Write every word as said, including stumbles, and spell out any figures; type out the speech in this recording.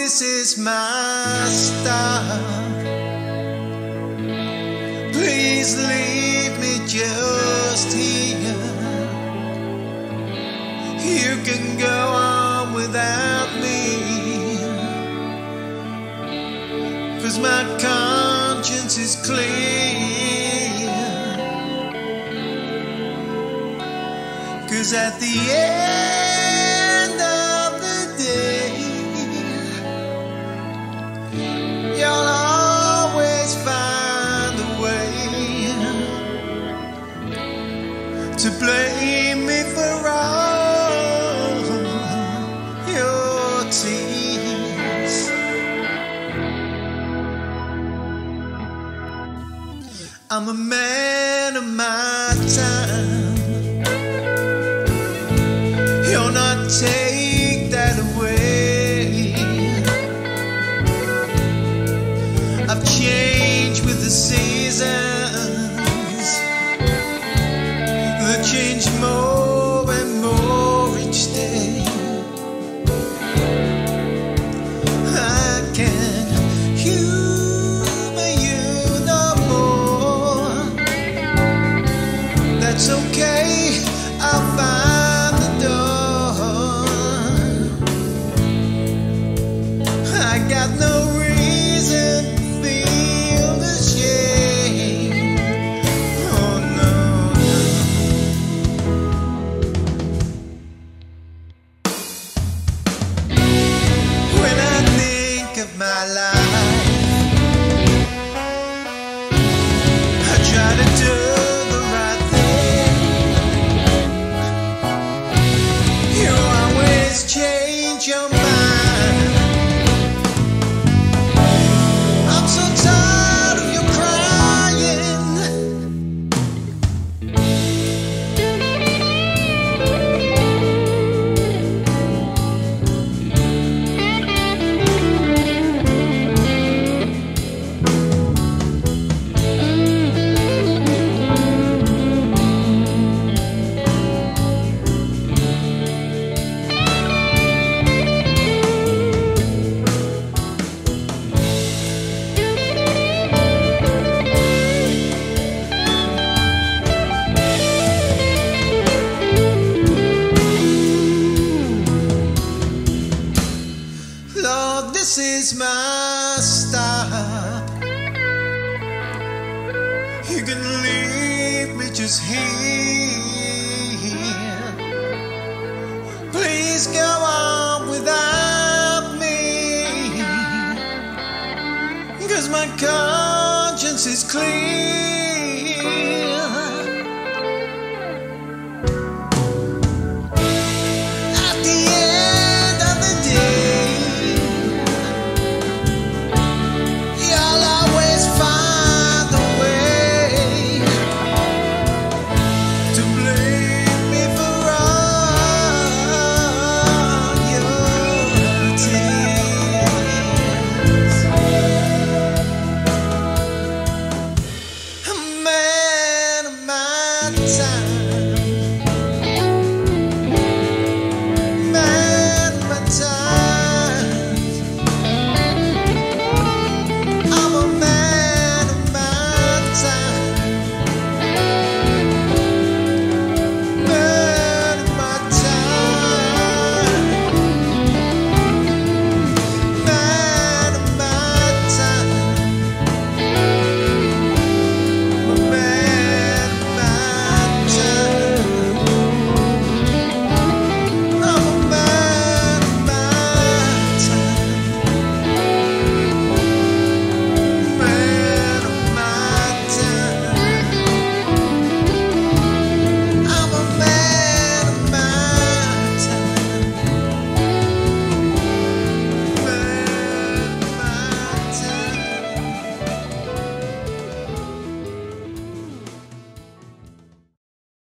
this is my stop. Please leave me just here. You can go on without me, 'cause my conscience is clear. 'Cause at the end of the day, you'll always find a way to blame me for all your tears. I'm a man of my time. You'll not take that away. I've changed with the seasons. They change more and more each day. I can't humor you no more. That's okay, I'll find the door. I got no reason to feel ashamed. Oh no, no. When I think of my life, I try to do the right thing. You always change your mind. I'm so tired of you crying. Lord, this is my stop. You can leave me just here. Please go on without me, 'cause my conscience is clear.